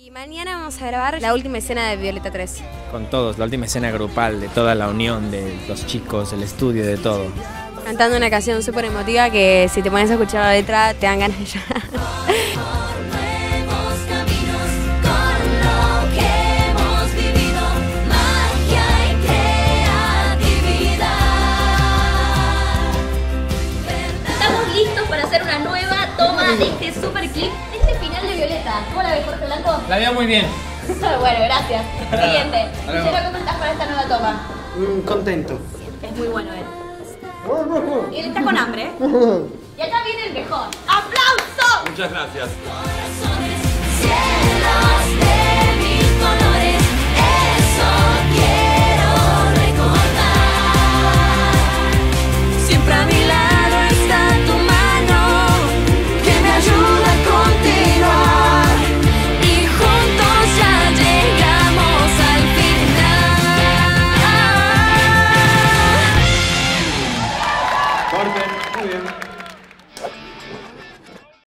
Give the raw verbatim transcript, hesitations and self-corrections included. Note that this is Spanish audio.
Y mañana vamos a grabar la última escena de Violeta tres. Con todos, la última escena grupal, de toda la unión de los chicos, el estudio, de todo. Cantando una canción súper emotiva que si te pones a escuchar la letra te dan ganas de llorar. Estamos listos para hacer una nueva toma de este super clip. Este final de Violeta, ¿cómo la ves, Jorge Blanco? La veo muy bien. Bueno, gracias. Siguiente. Lucero, ¿cómo estás para esta nueva toma? Mm, contento. Es muy bueno él. Y él está con hambre, ¿eh? Y acá viene el mejor. ¡Aplauso! Muchas gracias. Cielos de mil colores, eso quiero recordar. Siempre a mi lado está tu mano, que me ayuda a continuar. Y juntos ya llegamos al final. Corten, muy bien.